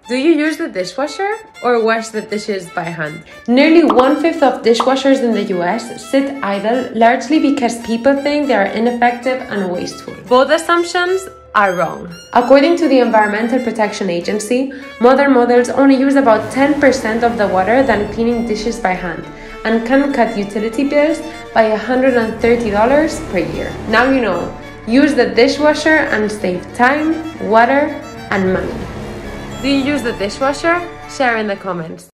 Do you use the dishwasher or wash the dishes by hand? Nearly 1/5 of dishwashers in the US sit idle, largely because people think they are ineffective and wasteful. Both assumptions are wrong. According to the Environmental Protection Agency, modern models only use about 10% of the water than cleaning dishes by hand and can cut utility bills by $130 per year. Now you know. Use the dishwasher and save time, water, and money. Do you use the dishwasher? Share in the comments.